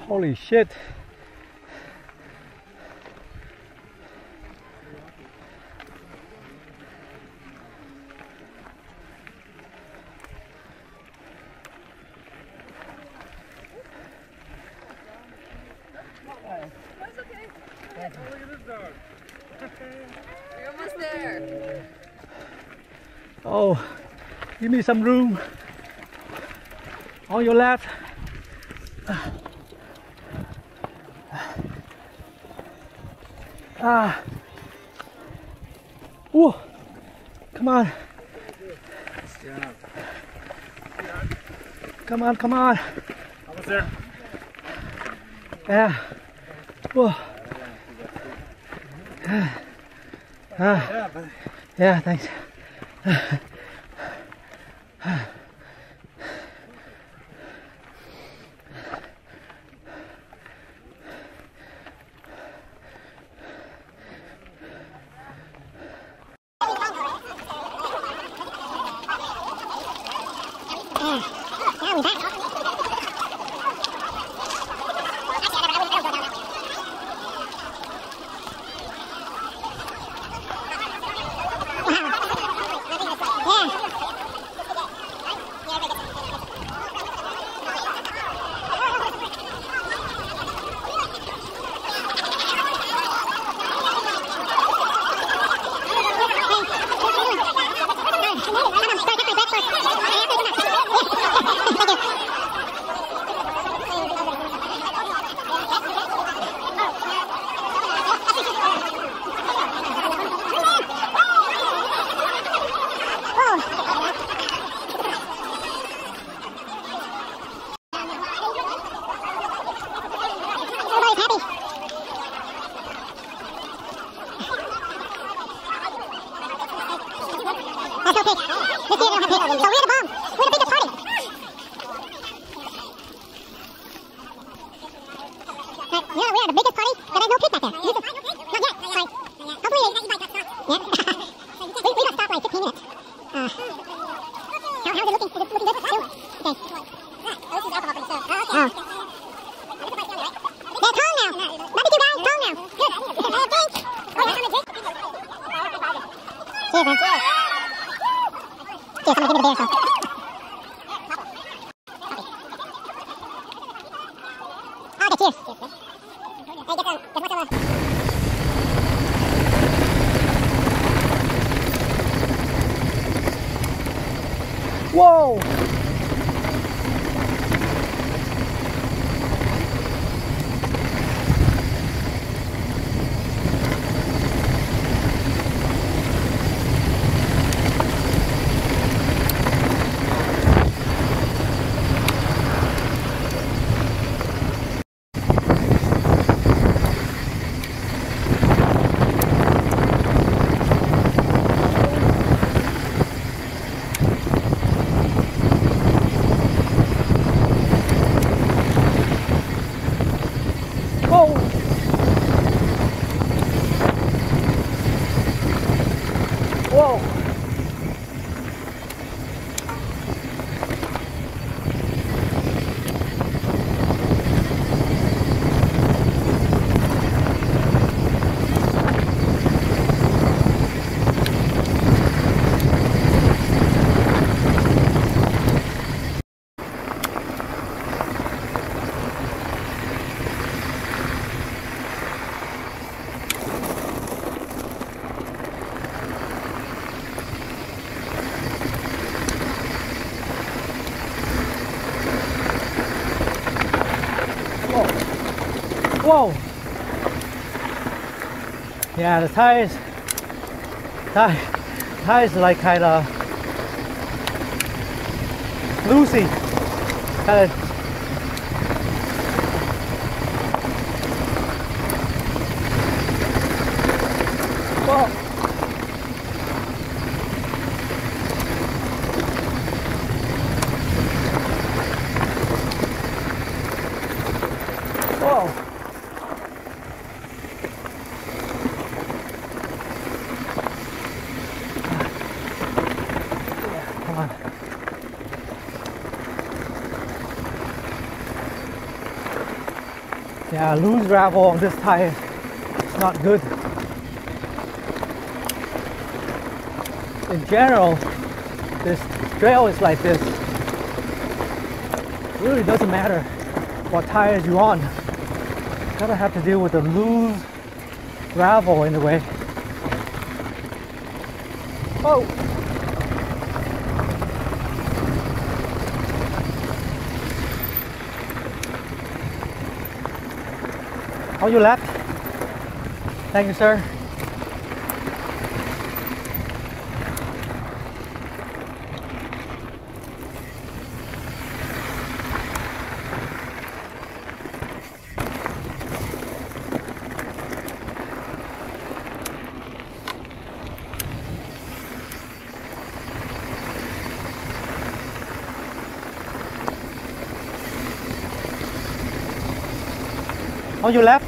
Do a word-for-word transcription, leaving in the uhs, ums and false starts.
Holy shit. That's okay. Look at this dog. We're almost there. Oh, give me some room. On your left. Ah. Whoa. Come on. Come on, come on. Almost there. Yeah. Whoa. Ah. Yeah, thanks. Whoa! Whoa! Whoa! Yeah, the tires, tire, tires like kind of loosey, kind of. Whoa! Whoa! Yeah, loose gravel on this tire is not good. In general, this trail is like this. It really doesn't matter what tires you're on. You gotta have to deal with the loose gravel in the way. Oh! On your left. Thank you, sir. On your left.